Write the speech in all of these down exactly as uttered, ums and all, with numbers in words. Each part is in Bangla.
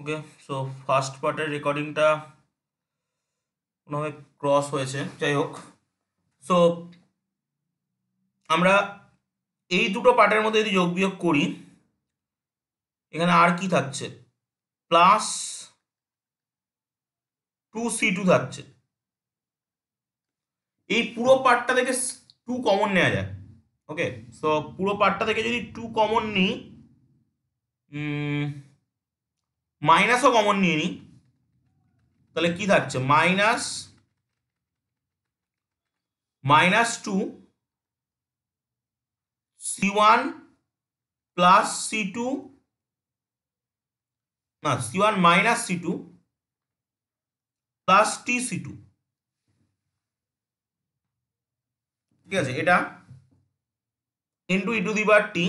ওকে, সো ফার্স্ট পার্টের রেকর্ডিংটা কোনোভাবে ক্রস হয়েছে, যাই হোক। সো আমরা এই দুটো পার্টের মধ্যে যদি যোগ বিয়োগ করি, এখানে আর কি থাকছে, প্লাস টু সি টু থাকছে। এই পুরো পার্টটা থেকে টু কমন নেওয়া যায়। ওকে, সো পুরো পার্টটা থেকে যদি টু কমন নিই, মাইনাসও কমন নিয়ে নিই, তাহলে কি থাকছে, minus minus two C one plus C two, না c one minus C two plus t c two. ঠিক আছে, এটা into e to the power t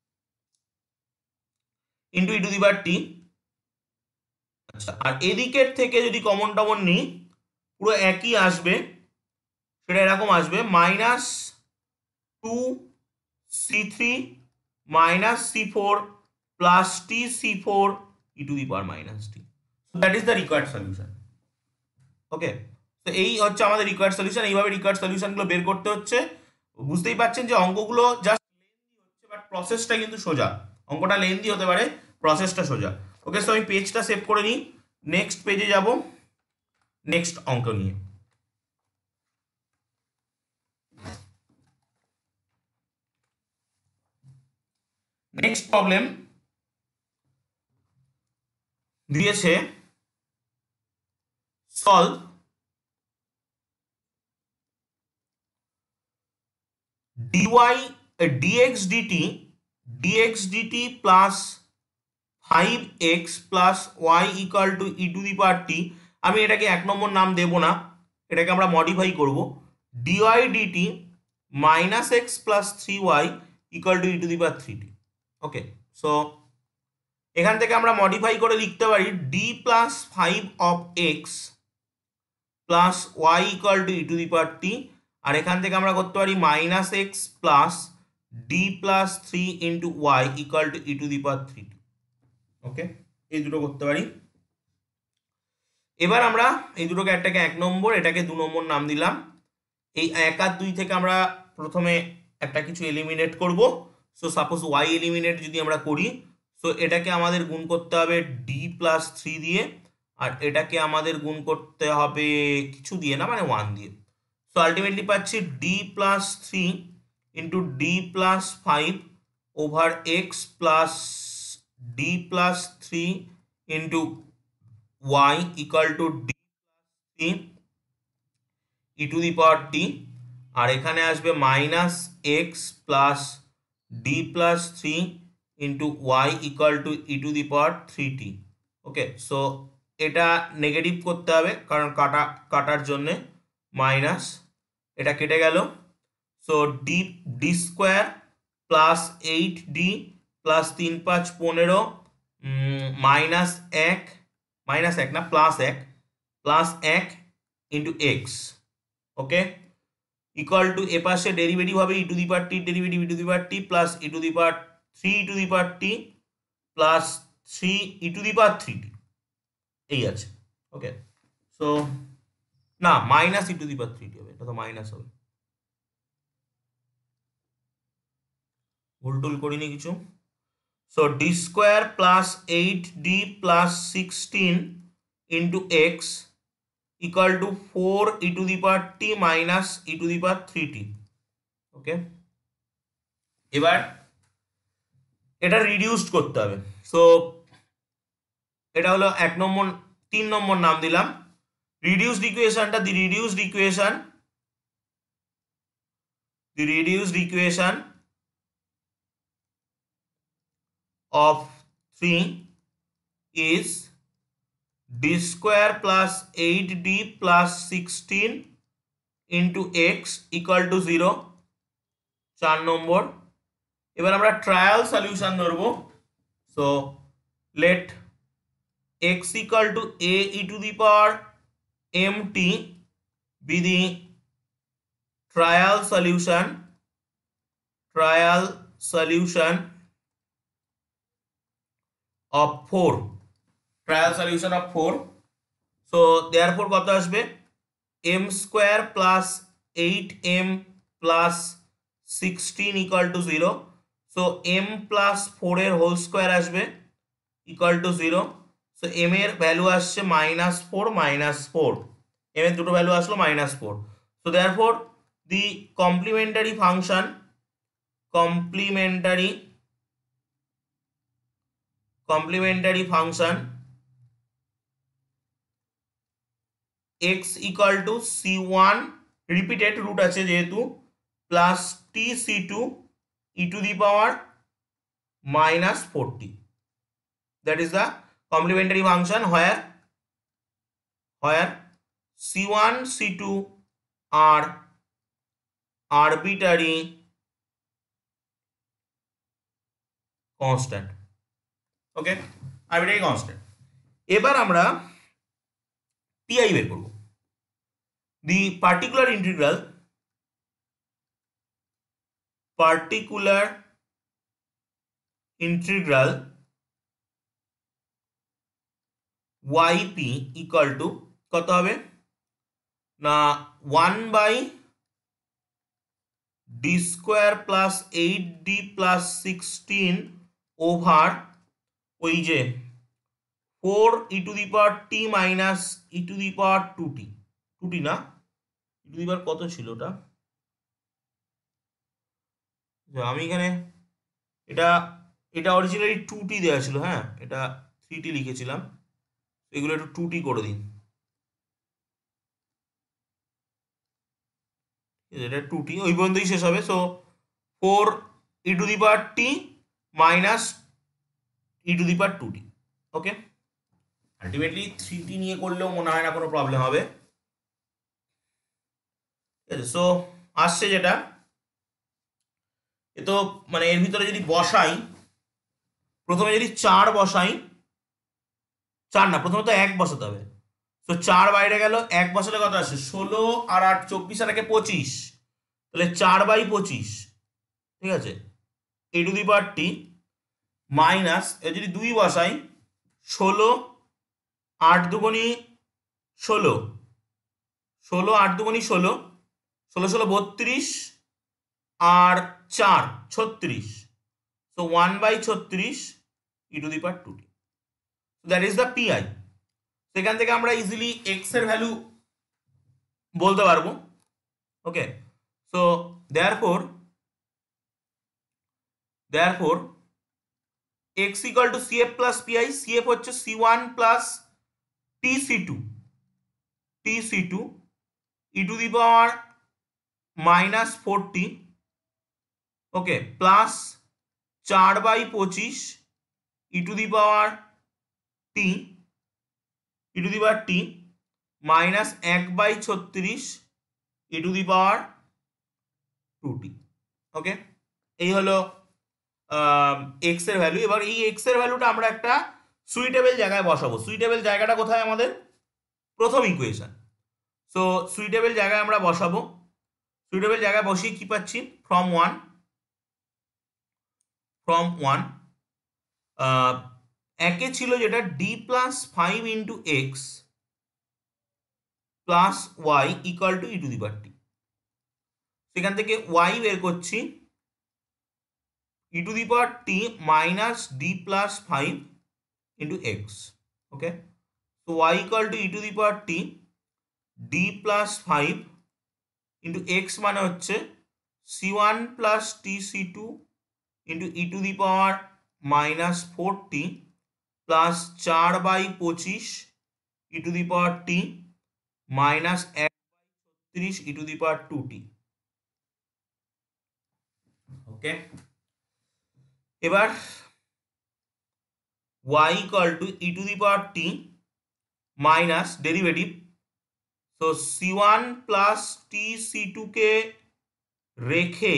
into e to the power t. আচ্ছা, আর এদিকের থেকে যদি কমন টমন নিই, পুরো একই আসবে, সেটা এরকম আসবে, minus two c three minus c four plus t c four e to the power minus t. That is the required solution. Okay, তো এই হচ্ছে আমাদের রিকোয়ার্ড সলিউশন। এইভাবে রিকোয়ার্ড সলিউশনগুলো বের করতে হচ্ছে। বুঝতেই পারছেন যে অঙ্কগুলো জাস্ট লেন্দি হচ্ছে, বাট প্রসেসটা কিন্তু সোজা। অঙ্কটা লেন্দি হতে পারে, প্রসেসটা সোজা। ওকে, সো আমি পেজটা সেভ করে নিই, নেক্সট পেজে যাব, নেক্সট অঙ্ক নিয়ে। নেক্সট প্রবলেম দিয়েছে, solve dy dx dt dx dt plus five x plus y equal to e to the power t. আমি এটাকে এক নম্বর নাম দেব না, এটাকে আমরা মডিফাই করব, dy dt minus x plus three y equal to e to the power three t. Okay, so এখান থেকে আমরা মডিফাই করে লিখতে পারি D plus five of x plus y equal to e to the power t, আর এখান থেকে আমরা করতে পারি minus x plus D plus three into y equal to e to the power three t. Okay, এই দুটো করতে পারি। এবার আমরা এই দুটোকে, একটাকে এক নম্বর, এটাকে দু নম্বর নাম দিলাম। এই এক আর দুই থেকে আমরা প্রথমে একটা কিছু এলিমিনেট করব। সো সাপোজ ওয়াই এলিমিনেট যদি আমরা করি, সো এটাকে আমাদের গুণ করতে হবে ডি প্লাস থ্রি দিয়ে, আর এটাকে আমাদের গুণ করতে হবে কিছু দিয়ে না, মানে ওয়ান দিয়ে। সো আলটিমেটলি পাচ্ছি D plus three into D plus five over x plus D plus three into y equal to D plus three e to the power t, আর এখানে আসবে minus x plus D plus three into y equal to e to the power three t. Okay, so এটা নেগেটিভ করতে হবে, কারণ কাটা কাটার জন্যে মাইনাস, এটা কেটে গেল। So D D square plus eight D plus তিন পাঁচ পনেরো মাইনাস এক, মাইনাস এক না প্লাস এক, প্লাস এক into x. Okay, equal to এ পাশে ডেরিভেটিভ হবে e to the power t, derivative e to the power t plus e to the power three e to the power t plus three e to the power three t, এই আছে। ওকে, সো না minus e to the power three t হবে, এটা তো মাইনাস হবে, ভুল টুল করিনি কিছু। So D square plus eight D plus sixteen into x equal to four e to the power t minus e to the power three t. Okay, এবার এটা রিডিউসড করতে হবে। সো এটা হলো এক নম্বর, তিন নম্বর নাম দিলাম। রিডিউসড ইকুয়েশনটা, the reduced equation the reduced equation of three is d square plus eight d plus sixteen into x equal to zero, চার নম্বর। এবার আমরা ট্রায়াল সলিউশন ধরবো। So let x equal to a e to the power mt be the trial solution trial solution of four trial solution of four. So therefore কত আসবে, m square plus eight m plus sixteen equal to zero. So m plus four এর হোল স্কোয়ার আসবে equal to zero. So m এর ভ্যালু আসছে minus four minus four, m এর দুটো ভ্যালু আসলো minus four. So therefore the complementary function complementary complementary function x equal to C one, repeated root আছে যেহেতু, plus t c two e to the power minus four t. That is the complementary function where where c one c two are arbitrary constant. Okay, arbitrary constant. এবার আমরা টিআই বের করব। The particular integral particular integral y p equal to কত হবে না, one by D square plus eight D plus sixteen over ওই যে four e to the power t minus e to the power two t, two t না, ই টু দি পাওয়ার কত ছিল ওটা, আমি এখানে এটা এটা অরিজিনালি টু টি দেওয়া ছিল, হ্যাঁ এটা থ্রি টি লিখেছিলাম, এগুলো একটু টু টি করে দিন, এটা টু টি ওই পর্যন্তই শেষ হবে। So four e to the power t minus e to the power two t. Okay, ultimately three t নিয়ে করলেও মনে হয় না কোনো প্রবলেম হবে। ঠিক আছে, সো আসছে যেটা, এ তো মানে এর ভিতরে যদি বসাই, প্রথমে যদি চার বসাই, চার না প্রথমে তো এক বসাতে হবে। তো চার বাইরে গেল, এক বসালে কত আসে, ষোলো আর আট চব্বিশ আর একে পঁচিশ, তাহলে চার বাই পঁচিশ, ঠিক আছে, এ two the power t minus, এ যদি দুই বসাই, ষোলো আট দুগুণি ষোলো, ষোলো আট দুগুণি ষোলো, ষোলো ষোলো বত্রিশ আর চার ছত্রিশ, তো ওয়ান বাই ছত্রিশ e to the power two t, that is the PI. সেখান থেকে আমরা ইজিলি এক্স এর ভ্যালু বলতে পারবো। Okay, so therefore therefore x equal to CF plus PI, CF হচ্ছে c one plus t c two t c two e to the power minus four t, okay, plus চার বাই পঁচিশ e to the power t e to the power t minus এক বাই ছত্রিশ e to the power two t. Okay, এই হলো এক্স এর ভ্যালু। এবার এই এক্স এর ভ্যালুটা আমরা একটা সুইটেবল জায়গায় বসাবো। সুইটেবল জায়গাটা কোথায়, আমাদের প্রথম ইকুয়েশন। সো সুইটেবল জায়গায় আমরা বসাবো, সুইটেবল জায়গায় বসিয়ে কি পাচ্ছি, ফ্রম ওয়ান ফ্রম ওয়ান একে ছিল যেটা D plus five into x plus y equal to e to the power t, সেখান থেকে ওয়াই বের করছি e to the power t minus D plus five into x. Okay, তো y equal to e to the power t D plus five into x মানে হচ্ছে c one plus t c two into e to the power minus four t plus চার বাই পঁচিশ e to the power t minus এক বাই ছত্রিশ e to the power two t. Okay, এবার y equal to e to the power t minus derivative, তো c one plus t c two কে রেখে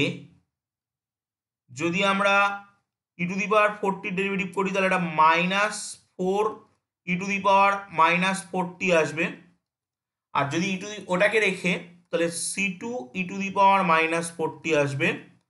যদি আমরা ই টু দি পাওয়ার ফোরটির ডেরিভেটিভ করি, তাহলে এটা minus four e to the power minus four t আসবে। আর যদি ই টু দি ওটাকে রেখে তাহলে c two e to the power minus four t আসবে,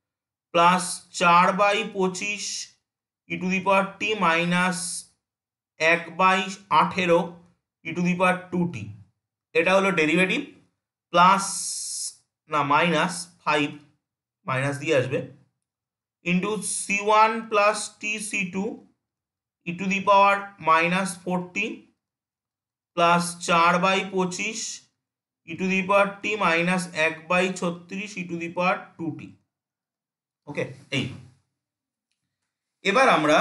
প্লাস চার বাই পঁচিশ e to the power t minus এক বাই আঠেরো e to the power two t, এটা হলো ডেরিভেটিভ, প্লাস না মাইনাস ফাইভ, মাইনাস দিয়ে আসবে, into c one plus t c two e to the power minus four t, plus চার বাই পঁচিশ e to the power t minus এক বাই ছত্রিশ e to the power two t. Okay, এই এবার আমরা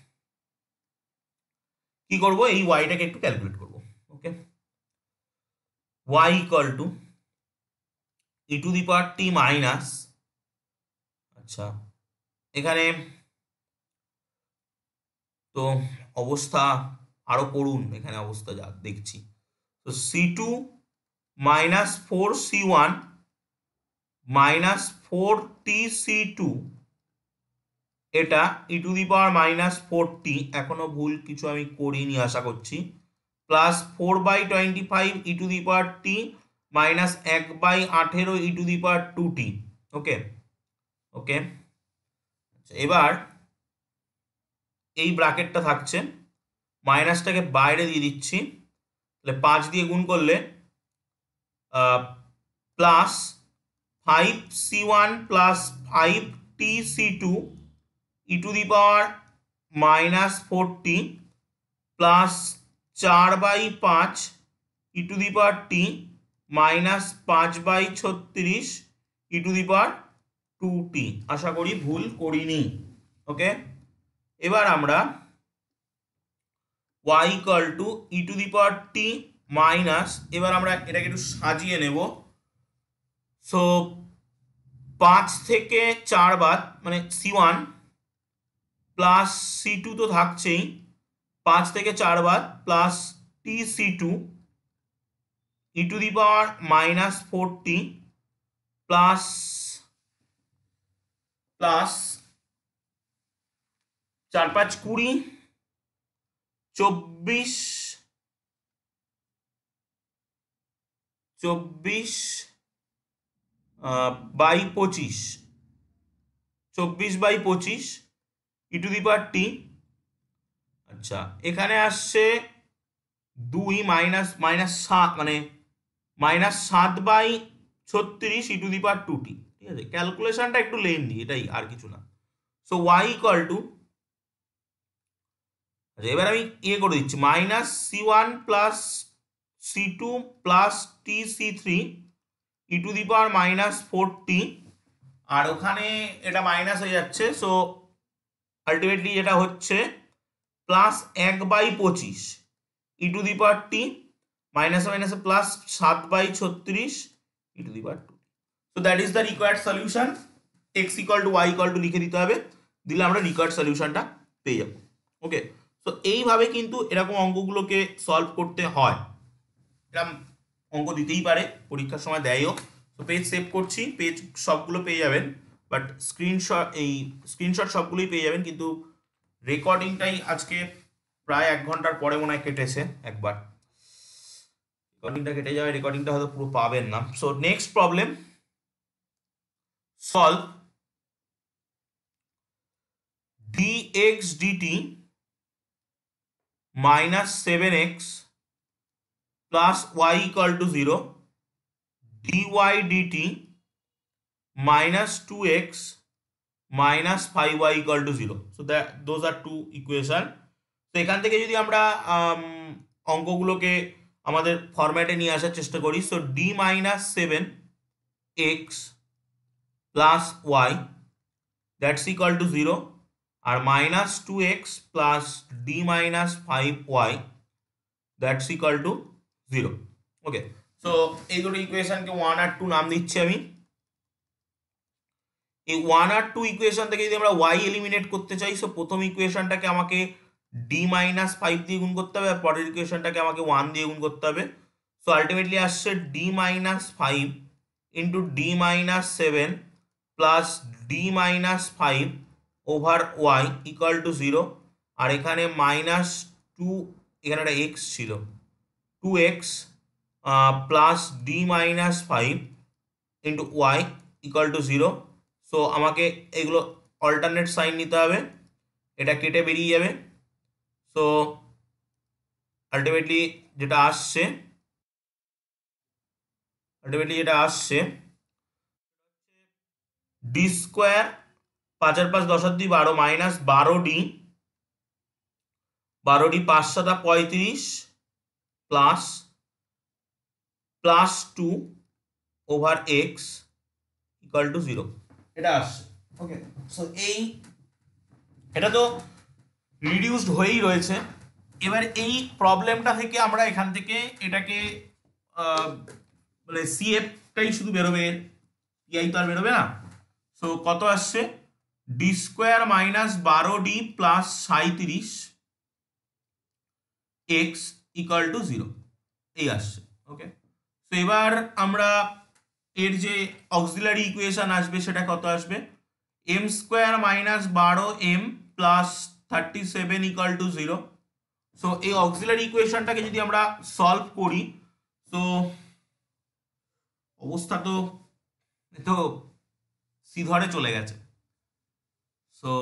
কি করব, এই ওয়াইটাকে একটু ক্যালকুলেট করব। Okay, y equal to e to the power t minus, আচ্ছা এখানে তো অবস্থা আরো করুন, এখানে অবস্থা যা দেখছি, তো c two minus four c one minus four t c two, এটা e to the power minus four t, এখনো ভুল কিছু আমি করিনি আশা করছি, plus four by twenty five e to the power t minus এক বাই আঠেরো e to the power two t. ওকে ওকে, এবার এই ব্র্যাকেটটা থাকছে, মাইনাসটাকে বাইরে দিয়ে দিচ্ছি, তাহলে পাঁচ দিয়ে গুণ করলে plus five c one plus five t c two e to the power minus four t, plus চার বাই পাঁচ e to the power t minus পাঁচ বাই ছত্রিশ e to the power two টি। আশা করি ভুল করিনি। ওকে, এবার আমরা y equal to e to the power t minus, এবার আমরা এটাকে একটু সাজিয়ে নেব, সো পাঁচ থেকে চার বাদ মানে c one plus C two তো থাকছেই, পাঁচ থেকে চার বাদ plus t c two e to the power minus four t plus plus চার পাঁচ কুড়ি, চব্বিশ চব্বিশ বাই পঁচিশ, চব্বিশ বাই পঁচিশ e to the power t. আচ্ছা, এখানে আসছে দুই মাইনাস মাইনাস সাত মানে মাইনাস সাত বাই ছত্রিশ e to the power two টি। ঠিক আছে, ক্যালকুলেশনটা একটু লেন্দি, এটাই আর কিছু না। সো ওয়াই ইকুয়াল টু, আচ্ছা এবার আমি ইয়ে করে দিচ্ছি, minus C one plus C two plus t c three e to the power minus four t, আর ওখানে এটা মাইনাস হয়ে যাচ্ছে, সো আলটিমেটলি যেটা হচ্ছে প্লাস এক বাই পঁচিশ e to the power t minus মাইনাসে প্লাস সাত বাই ছত্রিশ e to the power two. So that is the required solution. X equal to y equal to লিখে দিতে হবে, দিলে আমরা রিকোয়ার্ড সলিউশনটা পেয়ে যাবো। ওকে, তো এইভাবে কিন্তু এরকম অঙ্কগুলোকে সলভ করতে হয়, এরকম অঙ্ক দিতেই পারে, পরীক্ষার সময় দেয়ও। তো পেজ সেভ করছি, পেজ সবগুলো পেয়ে যাবেন, বাট স্ক্রিনশট এই স্ক্রিনশট সবগুলোই পেয়ে যাবেন, কিন্তু রেকর্ডিংটাই আজকে প্রায় এক ঘন্টার পরে মনে হয় কেটেছে একবার, রেকর্ডিংটা কেটে যাবে, রেকর্ডিংটা হয়তো পুরো পাবেন না। So next problem, solve dx dt minus seven x plus y equal to zero, dy dt minus two x minus five y equal to zero. So that those are two equation. তো এখান থেকে যদি আমরা অঙ্কগুলোকে আমাদের ফরম্যাটে নিয়ে আসার চেষ্টা করি, so D minus seven x plus y that's equal to zero, আর minus two x plus D minus five y that's equal to zero. Okay, so এই দুটো ইকুয়েশনকে ওয়ান আর টু নাম দিচ্ছি আমি। এই ওয়ান আর টু ইকুয়েশন থেকে যদি আমরা ওয়াই এলিমিনেট করতে চাই, সো প্রথম ইকুয়েশনটাকে আমাকে ডি মাইনাস ফাইভ দিয়ে গুণ করতে হবে, আর পরের ইকুয়েশনটাকে আমাকে ওয়ান দিয়ে গুণ করতে হবে। সো আলটিমেটলি আসছে D minus five into D minus seven plus D minus five over y equal to zero, আর এখানে মাইনাস টু, এখানে একটা এক্স ছিল, two x plus D minus five into y equal to zero. So আমাকে এগুলো অল্টারনেট সাইন নিতে হবে, এটা কেটে বেরিয়ে যাবে। সো আলটিমেটলি যেটা আসছে আলটিমেটলি যেটা আসছে ডি স্কোয়ার পাঁচ আর পাঁচ দশ আর দুই বারো মাইনাস বারো ডি বারো ডি পাঁচ সাতা পঁয়ত্রিশ plus plus two over x equal to zero এটা আসছে। ওকে, সো এই এটা তো রিডিউসড হয়েই রয়েছে। এবার এই প্রবলেমটা থেকে আমরা এখান থেকে এটাকে মানে সিএফটাই শুধু বেরোবে, পিআই তো আর বেরোবে না। সো কত আসছে, ডি স্কোয়ার মাইনাস বারো ডি প্লাস সাঁত্রিশ এক্স ইকুয়াল টু জিরো এই আসছে। ওকে, তো এবার আমরা এর যে অক্সিলারি ইকুয়েশন আসবে সেটা কত আসবে, এম স্কোয়ার মাইনাস বারো m plus thirty seven equal to zero. So এই অক্সিলারি ইকুয়েশনটাকে যদি আমরা সলভ করি তো অবস্থা তো তো সি ধরে চলে গেছে। সো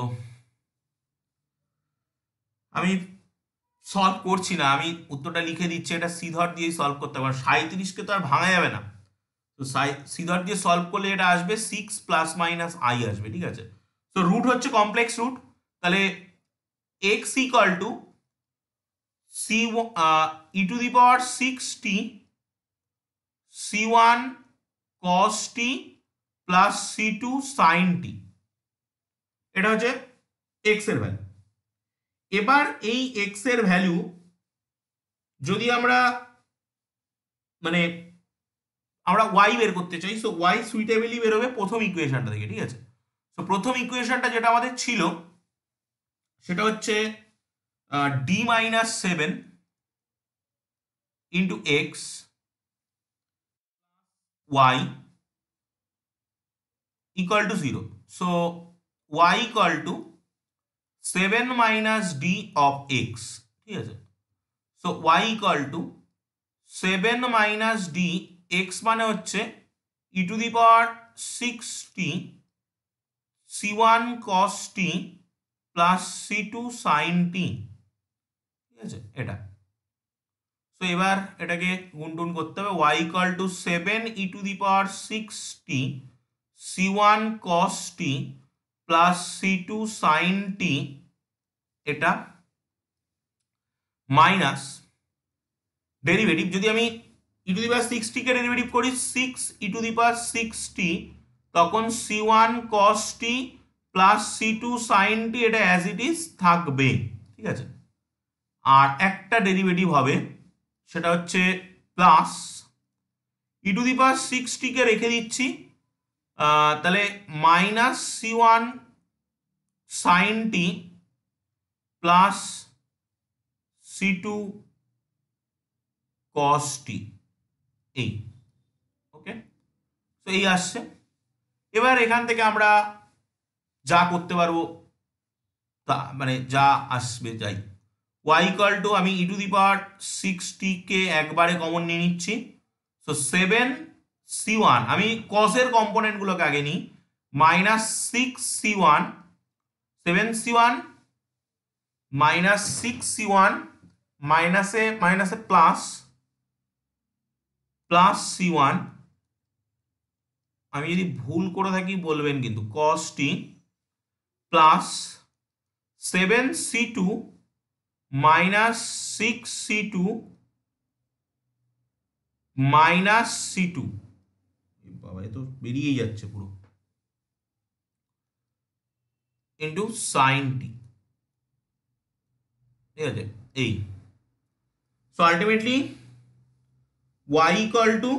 আমি সলভ করছি না, আমি উত্তরটা লিখে দিচ্ছি, এটা সি ধর দিয়েই সলভ করতে পারবো। সাঁত্রিশকে তো আর ভাঙা যাবে না, তো সি ধর দিয়ে সলভ করলে এটা আসবে সিক্স প্লাস মাইনাস আই আসবে। ঠিক আছে, তো রুট হচ্ছে কমপ্লেক্স রুট, তাহলে x equal to C e to the power six t C one cos t plus C two sine t, এটা হচ্ছে এক্স এর ভ্যালু। এবার এই এক্স এর ভ্যালু যদি আমরা মানে আমরা ওয়াই বের করতে চাই, সো ওয়াই সুইটেবলি বেরোবে প্রথম ইকুয়েশনটা থেকে। ঠিক আছে, তো প্রথম ইকুয়েশনটা যেটা আমাদের ছিল সেটা হচ্ছে D minus seven into x y equal to zero. So y equal to seven minus D of x. ঠিক আছে, so y equal to seven minus D x মানে হচ্ছে e to the power six t C one cos t plus C two sine t. ঠিক আছে, এটা তো এবার এটাকে গুণটুন করতে হবে, y equal to seven e to the power six t C one cos t plus C two sine t, এটা মাইনাস ডেরিভেটিভ যদি আমি e to the power six t কে ডেরিভেটিভ করি six e to the power six t, তখন C one cos t plus C two sine t এটা অ্যাজ ইট ইজ থাকবে। ঠিক আছে, আর একটা ডেরিভেটিভ হবে সেটা হচ্ছে plus e to the power six t কে রেখে দিচ্ছি, তাহলে minus C one sine t plus C two cos t এই। ওকে, তো এই আসছে। এবার এখান থেকে আমরা যা করতে পারবো তা মানে যা আসবে যাই, ওয়াই ইকুয়াল টু আমি e to the power six t কে একবারে কমন নিয়ে নিচ্ছি, সো সেভেন সি ওয়ান আমি কসের কম্পোনেন্টগুলোকে আগে নিই, minus six C one seven C one minus six C one মাইনাসে মাইনাসে প্লাস প্লাস সি ওয়ান, আমি যদি ভুল করে থাকি বলবেন কিন্তু, cos t plus seven C two minus six C two minus C two, বাবা এ তো বেরিয়েই যাচ্ছে পুরো, ইন্টু সাইন টি। ঠিক আছে, এই so ultimately y equal to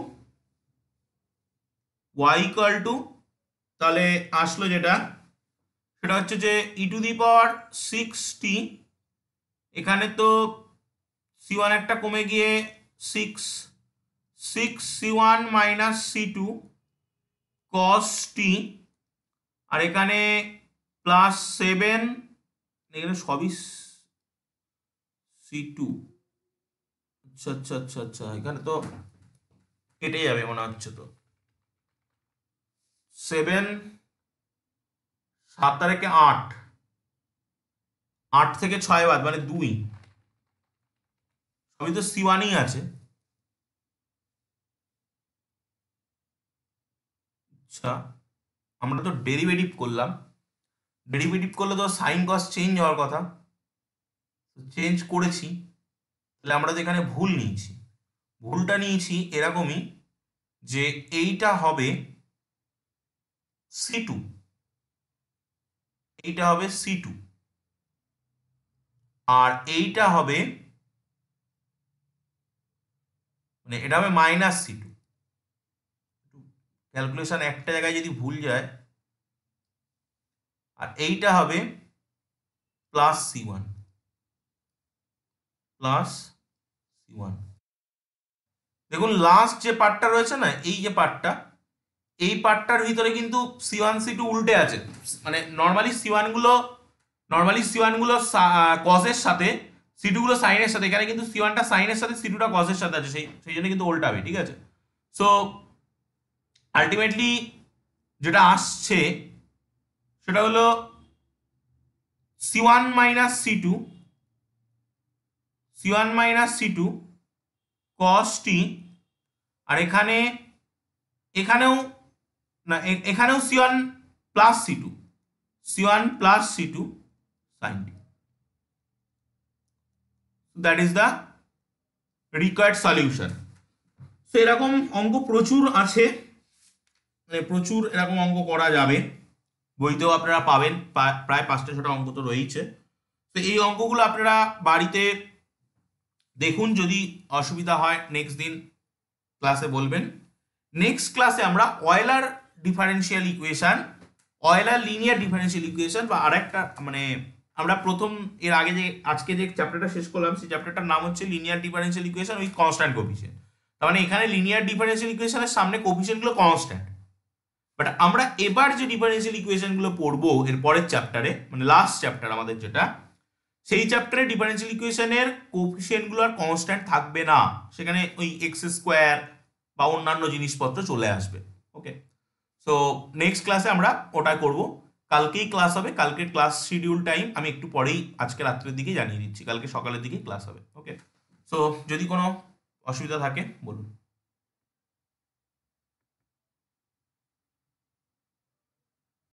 y equal to তাহলে আসলো যেটা সেটা হচ্ছে যে ই টু দি পাওয়ার সিক্স টি, এখানে তো সি ওয়ান একটা কমে গিয়ে six six C one minus C two cos t, আর এখানে প্লাস সেভেন, এখানে সবই সি টু, আচ্ছা আচ্ছা আচ্ছা আচ্ছা এখানে তো কেটে যাবে মনে হচ্ছে, তো সেভেন সাত তারিখে আট, আট থেকে ছয় বাদ মানে দুই, সবই তো সি ওয়ানই আছে। আচ্ছা, আমরা তো ডেরিভেটিভ করলাম, ডেরিভেটিভ করলে তো সাইন কস চেঞ্জ হওয়ার কথা, চেঞ্জ করেছি, তাহলে আমরা তো এখানে ভুল নিয়েছি। ভুলটা নিয়েছি এরকমই যে এইটা হবে সি টু, এইটা হবে সি টু, আর এইটা হবে মানে এটা হবে মাইনাস সি টু। ক্যালকুলেশন একটা জায়গায় যদি ভুল যায়, আর এইটা হবে plus C one, plus C one. দেখুন লাস্ট যে পার্টটা রয়েছে না, এই যে পার্টটা, এই পার্টটার ভিতরে কিন্তু সি ওয়ান সি টু উল্টে আছে। মানে নর্মালি সি ওয়ান গুলো নর্মালি সি ওয়ান গুলো কজের সাথে, সি টু গুলো সাইনের সাথে, এখানে কিন্তু সি ওয়ানটা সাইনের সাথে, সি টুটা কজের সাথে আছে, সেই সেই জন্য কিন্তু উল্টাবে, ঠিক আছে। সো আলটিমেটলি যেটা আসছে সেটা হলো C one minus C two, C one minus C two cos t, আর এখানে এখানেও না, এখানেও C one plus C two, C one plus C two sine t. That is the required solution. তো এরকম অঙ্ক প্রচুর আছে, মানে প্রচুর এরকম অঙ্ক করা যাবে, বইতেও আপনারা পাবেন, প্রায় পাঁচটা ছটা অঙ্ক তো রয়েছে। তো এই অঙ্কগুলো আপনারা বাড়িতে দেখুন, যদি অসুবিধা হয় নেক্সট দিন ক্লাসে বলবেন। নেক্সট ক্লাসে আমরা Euler differential equation, Euler linear differential equation, বা আরেকটা মানে আমরা প্রথম এর আগে যে আজকে যে চ্যাপ্টারটা শেষ করলাম, সেই চ্যাপ্টারটার নাম হচ্ছে linear differential equation with constant coefficient. তার মানে এখানে লিনিয়ার ডিফারেন্সিয়াল ইকুয়েশনের সামনে কোফিশিয়েন্টগুলো কনস্ট্যান্ট। বাট আমরা এবার যে ডিফারেন্সিয়াল ইকুয়েশনগুলো পড়বো এর পরের চ্যাপ্টারে, মানে লাস্ট চ্যাপ্টার আমাদের যেটা, সেই চ্যাপ্টারে ডিফারেন্সিয়াল ইকুয়েশনের কোফিশিয়েন্টগুলো আর কনস্ট্যান্ট থাকবে না, সেখানে ওই এক্স স্কোয়ার বা অন্যান্য জিনিসপত্র চলে আসবে। ওকে, সো নেক্সট ক্লাসে আমরা ওটা করব। কালকেই ক্লাস হবে, কালকের ক্লাস শিডিউল টাইম আমি একটু পরেই আজকে রাত্রের দিকে জানিয়ে দিচ্ছি, কালকে সকালের দিকে ক্লাস হবে। ওকে, সো যদি কোনো অসুবিধা থাকে বলুন।